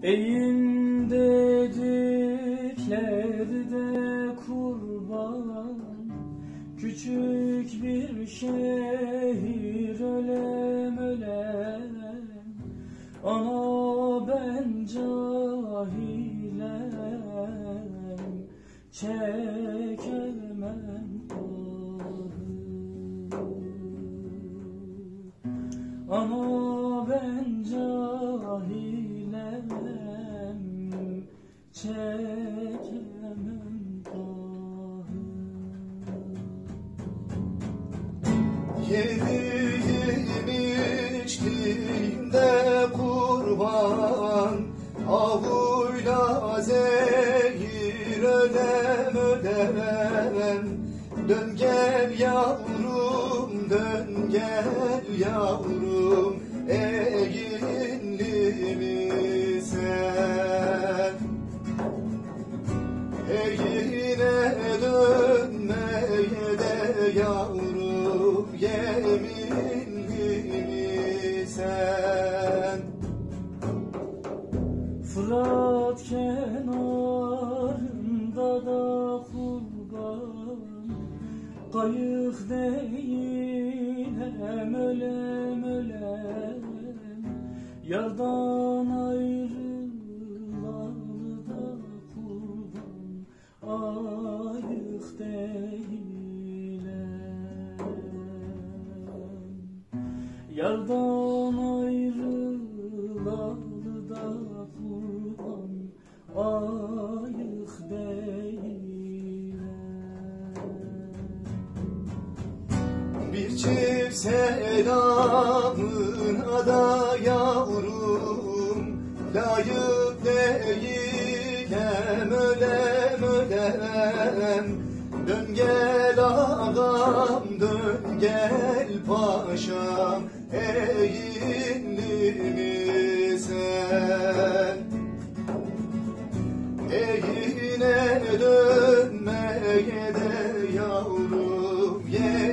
Eğin dedikleri de kurban, küçük bir şehir ölem ölem. Ana ben cahilem, çekemem dağı. Ana ben cahilem, çekemem dağı. Yediğim içtiğimde kurban, avuyla zehir ödem ödem. Dön gel yavrum, dön gel yavrum, eğinli mi sen? Eğine dönmeye de yavrum, yeminli mi sen? Fırat kenarında da kurban, kayık değilim ölem ölem. Yardan ayrılalı da kurban, ayık değilim. Yardan ayrılalı da kurban, ayık değilim. Bir çift selamına da yavrum, layık değilim ölem ölem. Dön gel ağam, dön gel paşam, eğinli mi sen? Eğine dönmeye de yavrum,